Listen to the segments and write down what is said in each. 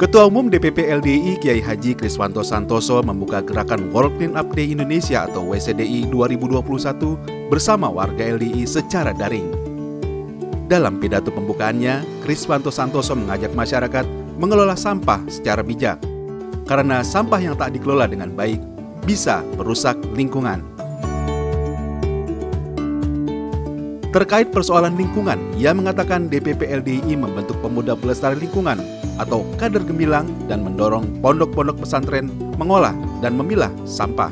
Ketua Umum DPP LDII Kiai Haji Kriswanto Santoso membuka gerakan World Clean Up Day Indonesia atau WCDI 2021 bersama warga LDII secara daring. Dalam pidato pembukaannya, Kriswanto Santoso mengajak masyarakat mengelola sampah secara bijak, karena sampah yang tak dikelola dengan baik bisa merusak lingkungan. Terkait persoalan lingkungan, ia mengatakan DPP LDII membentuk pemuda pelestari lingkungan atau kader gemilang dan mendorong pondok-pondok pesantren mengolah dan memilah sampah.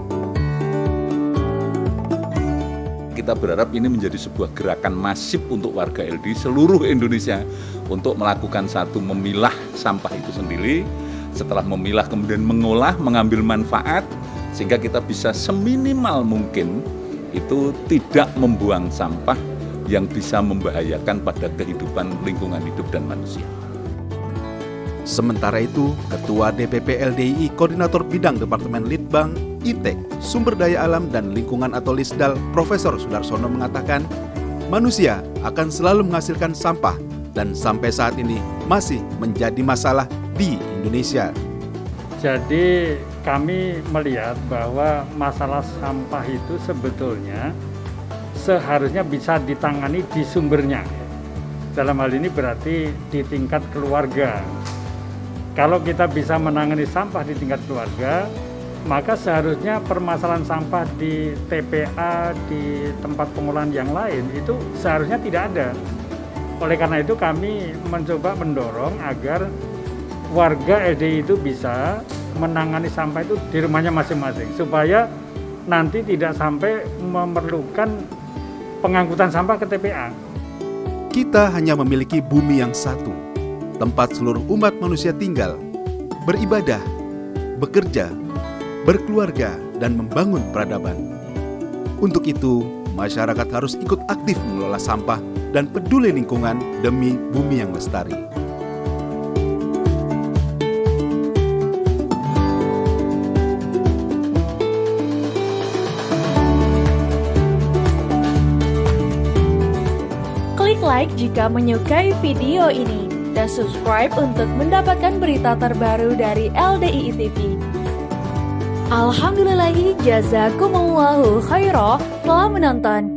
Kita berharap ini menjadi sebuah gerakan masif untuk warga LDII seluruh Indonesia untuk melakukan satu memilah sampah itu sendiri. Setelah memilah kemudian mengolah, mengambil manfaat sehingga kita bisa seminimal mungkin itu tidak membuang sampah yang bisa membahayakan pada kehidupan lingkungan hidup dan manusia. Sementara itu, Ketua DPP LDII Koordinator Bidang Departemen Litbang, ITEK, Sumber Daya Alam dan Lingkungan atau LISDAL, Profesor Sudarsono mengatakan, manusia akan selalu menghasilkan sampah dan sampai saat ini masih menjadi masalah di Indonesia. Jadi kami melihat bahwa masalah sampah itu sebetulnya seharusnya bisa ditangani di sumbernya. Dalam hal ini berarti di tingkat keluarga. Kalau kita bisa menangani sampah di tingkat keluarga, maka seharusnya permasalahan sampah di TPA, di tempat pengolahan yang lain, itu seharusnya tidak ada. Oleh karena itu kami mencoba mendorong agar warga LDII itu bisa menangani sampah itu di rumahnya masing-masing, supaya nanti tidak sampai memerlukan pengangkutan sampah ke TPA. Kita hanya memiliki bumi yang satu, tempat seluruh umat manusia tinggal, beribadah, bekerja, berkeluarga, dan membangun peradaban. Untuk itu, masyarakat harus ikut aktif mengelola sampah dan peduli lingkungan demi bumi yang lestari. Klik like jika menyukai video ini dan subscribe untuk mendapatkan berita terbaru dari LDII TV. Alhamdulillahi jazakumullahu khairah telah menonton.